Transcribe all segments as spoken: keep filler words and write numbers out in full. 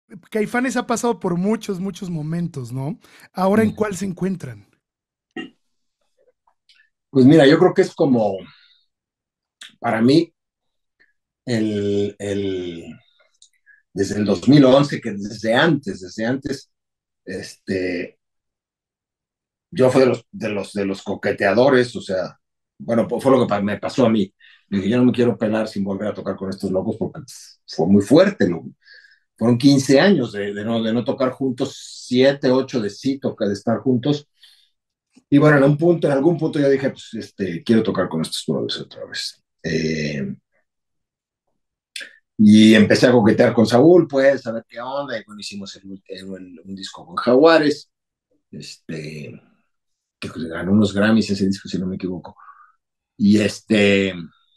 Caifanes ha pasado por muchos, muchos momentos, ¿no? Ahora, ¿en cuál se encuentran? Pues mira, yo creo que es como, para mí, el, el, desde el dos mil once, que desde antes, desde antes, este, yo fui de los, de los, de los coqueteadores, o sea, bueno, pues fue lo que me pasó a mí. Dije, yo no me quiero pelar sin volver a tocar con estos locos porque fue muy fuerte. ¿No? Fueron quince años de, de, no, de no tocar juntos, siete ocho de sí toca de estar juntos. Y bueno, en un punto, en algún punto yo dije, pues, este, quiero tocar con estos brothers otra vez. Eh, y empecé a coquetear con Saúl, pues, a ver qué onda. Y bueno, hicimos el, el, un disco con Jaguares, este, que ganó unos Grammys ese disco, si no me equivoco. Y este,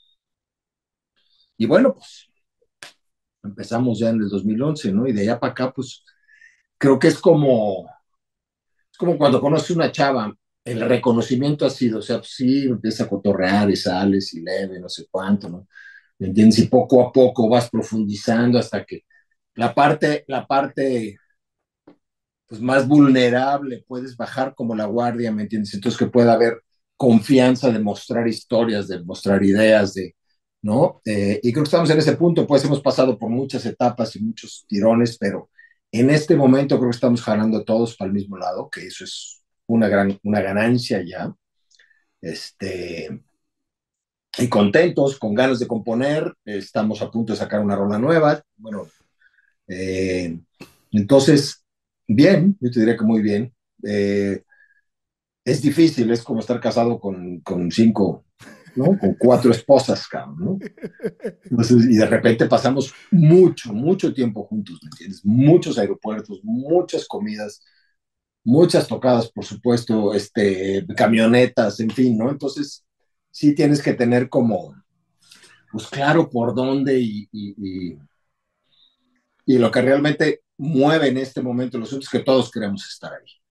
y bueno, pues empezamos ya en el dos mil once, ¿no? Y de allá para acá, pues creo que es como, es como cuando conoces una chava, el reconocimiento ha sido, o sea, pues, sí, empieza a cotorrear y sales y leve, no sé cuánto, ¿no? ¿Me entiendes? Y poco a poco vas profundizando hasta que la parte, la parte pues, más vulnerable, puedes bajar como la guardia, ¿me entiendes? Entonces que pueda haber confianza de mostrar historias, de mostrar ideas, de, ¿no? Eh, y creo que estamos en ese punto, pues hemos pasado por muchas etapas y muchos tirones, pero en este momento creo que estamos jalando todos para el mismo lado, que eso es una gran, una ganancia ya. Este, y contentos, con ganas de componer, estamos a punto de sacar una rola nueva, bueno, eh, entonces, bien, yo te diría que muy bien. Eh, es difícil, es como estar casado con, con cinco, ¿no? Con cuatro esposas, cabrón, ¿no? Entonces, y de repente pasamos mucho, mucho tiempo juntos, ¿me entiendes? Muchos aeropuertos, muchas comidas, muchas tocadas, por supuesto, este, camionetas, en fin, ¿no? Entonces, sí tienes que tener como, pues claro, por dónde y, y, y, y lo que realmente mueve en este momento los asuntos es que todos queremos estar ahí.